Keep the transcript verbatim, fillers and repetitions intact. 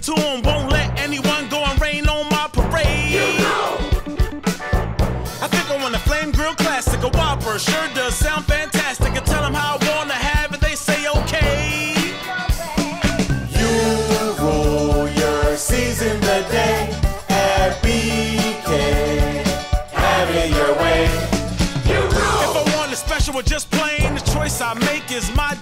to them, won't let anyone go and rain on my parade. You know. I think I want a flame grill classic, a Whopper, sure does sound fantastic. I tell them how I wanna have it, they say okay. You rule your season the day at B K. Have it your way. You rule. If I want a special or just plain, the choice I make is my